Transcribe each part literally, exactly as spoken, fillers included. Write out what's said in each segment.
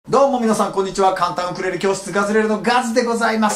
どうも皆さんこんにちは。簡単ウクレレ教室ガズレレのガズでございます。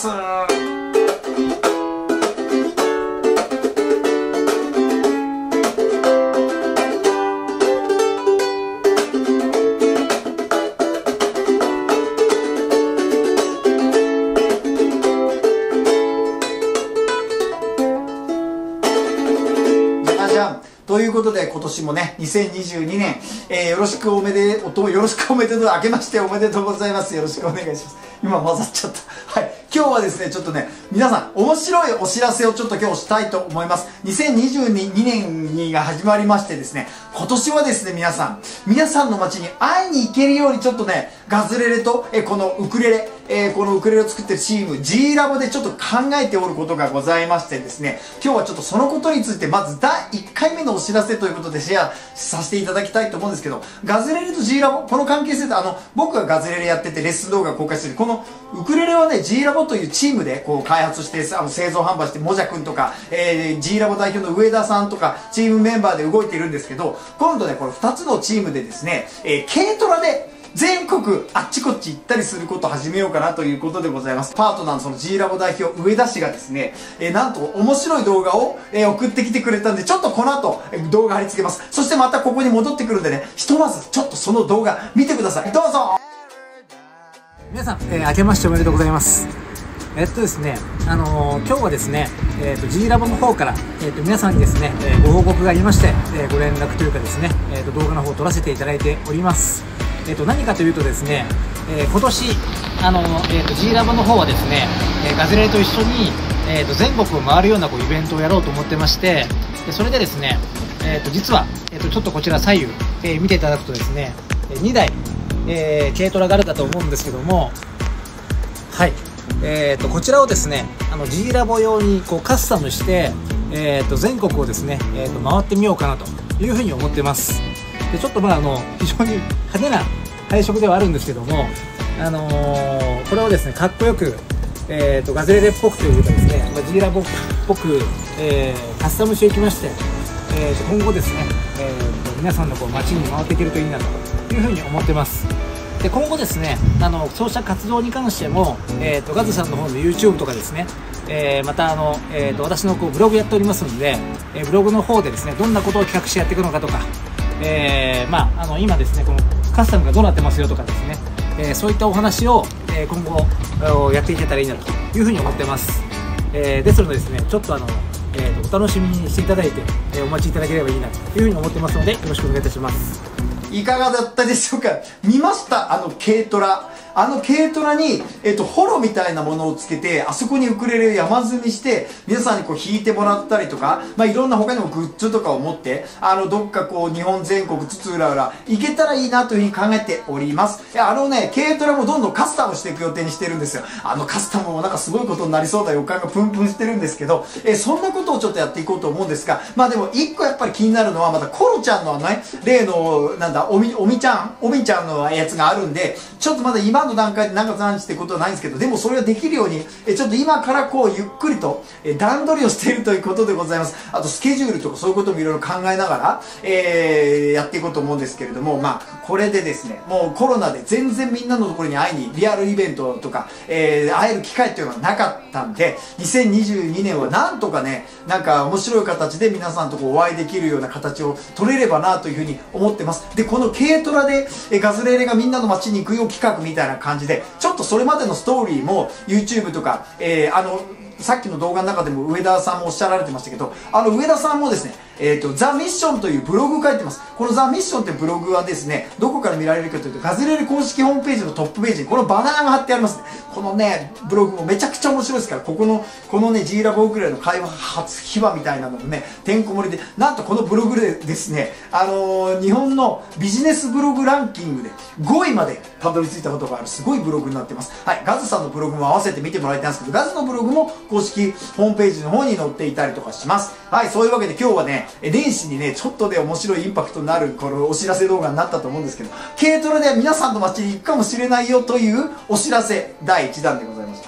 じゃんということで、今年もね、にせんにじゅうにねん、えー、よろしくおめで、おと、よろしくおめでとう、明けましておめでとうございます。よろしくお願いします。今混ざっちゃった。はい。今日はですね、ちょっとね、皆さん、面白いお知らせをちょっと今日したいと思います。にせんにじゅうにねんが始まりましてですね、今年はですね、皆さん、皆さんの街に会いに行けるようにちょっとね、ガズレレと、えー、このウクレレ、えー、このウクレレを作ってるチーム G ラボでちょっと考えておることがございましてですね、今日はちょっとそのことについてまずだいいっかいめのお知らせということでシェアさせていただきたいと思うんですけど、ガズレレと G ラボ、この関係性で、あの僕がガズレレやっててレッスン動画を公開してるこのウクレレはね、 G ラボというチームでこう開発してあの製造販売して、もじゃくんとか、えー、G ラボ代表の上田さんとかチームメンバーで動いているんですけど、今度ねこのふたつのチームでですね、えー、軽トラで全国あっちこっち行ったりすることを始めようかなということでございます。パートナーのその G ラボ代表上田氏がですね、えー、なんと面白い動画を、えー、送ってきてくれたんで、ちょっとこの後、えー、動画貼り付けます。そしてまたここに戻ってくるんでね、ひとまずちょっとその動画見てください。どうぞ。 皆さん、えー、明けましておめでとうございます。えっとですね、あのー、今日はですね、えっと G ラボの方から、えっと皆さんにですね、えー、ご報告がありまして、えー、ご連絡というかですね、えっと動画の方を撮らせていただいております。えっと何かというとですね、えー、今年あのー、えっと G ラボの方はですね、えー、ガズレレと一緒に、えっと全国を回るようなこうイベントをやろうと思ってまして、でそれでですね、えっと実は、えっとちょっとこちら左右、えー、見ていただくとですね、にだい、えー、軽トラがあるかと思うんですけども、はい、えー、とこちらをですね、あの G ラボ用にこうカスタムして、えー、と全国をですね、えー、と回ってみようかなというふうに思ってます。でちょっとまああの非常に派手な配色ではあるんですけども、あのー、これをですねかっこよく、えー、とガズレレっぽくというかですね、まあ、G ラボっぽく、えー、カスタムしていきまして、えー、と今後ですね、えー、と皆さんのこう街に回っていけるといいなというふうに思ってます。で今後ですね、あのそうした活動に関しても、えー、とガズさんの方の YouTube とかですね、えー、またあの、えー、と私のこうブログやっておりますので、えー、ブログの方でですねどんなことを企画してやっていくのかとか、えーまあ、あの今ですねこのカスタムがどうなってますよとかですね、えー、そういったお話を、えー、今後やっていけたらいいなというふうに思ってます。えー、ですのでですねちょっとあの、えー、とお楽しみにしていただいて、えー、お待ちいただければいいなというふうに思ってますので、よろしくお願いいたします。 いかがだったでしょうか。見ました？あの軽トラ。あの軽トラに、えっと、ホロみたいなものをつけて、あそこにウクレレを山積みして、皆さんにこう弾いてもらったりとか、まあ、いろんな他にもグッズとかを持って、あの、どっかこう、日本全国津々浦々行けたらいいなというふうに考えております。いや、あのね、軽トラもどんどんカスタムしていく予定にしてるんですよ。あのカスタムもなんかすごいことになりそうな予感がプンプンしてるんですけど、えそんなことをちょっとやっていこうと思うんですが、まあでも一個やっぱり気になるのは、またコロちゃんのね、例の、なんだ、おみ、おみちゃん、おみちゃんのやつがあるんで、ちょっとまだ今の段階でなんか何日ってことはないんですけど、でもそれができるように、えちょっと今からこうゆっくりと、え段取りをしているということでございます。あとスケジュールとかそういうこともいろいろ考えながら、えー、やっていこうと思うんですけれども、まあ、これでですね、もうコロナで全然みんなのところに会いに、リアルイベントとか、えー、会える機会っていうのはなかったんで、にせんにじゅうにねんはなんとかね、なんか面白い形で皆さんとこうお会いできるような形を取れればなというふうに思ってます。で、この軽トラで、えガズレレがみんなの街に行くよ企画みたいな感じで、ちょっとそれまでのストーリーも YouTube とか、えー、あのさっきの動画の中でも上田さんもおっしゃられてましたけど、あの上田さんもですね、えっと、ザ・ミッションというブログを書いてます。このザ・ミッションというブログはですね、どこから見られるかというと、ガズレレ公式ホームページのトップページにこのバナーが貼ってあります。このね、ブログもめちゃくちゃ面白いですから、ここの、このね、G ラボウクレレの会話初秘話みたいなのもね、てんこ盛りで、なんとこのブログでですね、あのー、日本のビジネスブログランキングでごいまでたどり着いたことがあるすごいブログになってます。はい、ガズさんのブログも合わせて見てもらいたいんですけど、ガズのブログも公式ホームページの方に載っていたりとかします。はい、そういうわけで今日はね、年始にね、ちょっとで面白いインパクトになるこのお知らせ動画になったと思うんですけど、軽トラで皆さんの街に行くかもしれないよというお知らせだいいちだんでございました。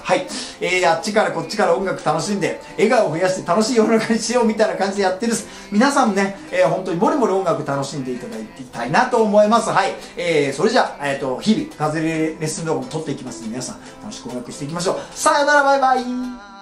はい。えー、あっちからこっちから音楽楽しんで、笑顔を増やして楽しい世の中にしようみたいな感じでやってるです。皆さんもね、えー、本当にもりもり音楽楽しんでいただきたいなと思います。はい。えー、それじゃあ、えっと、日々、風レッスン動画も撮っていきますので、皆さん楽しく音楽していきましょう。さよなら、バイバイ。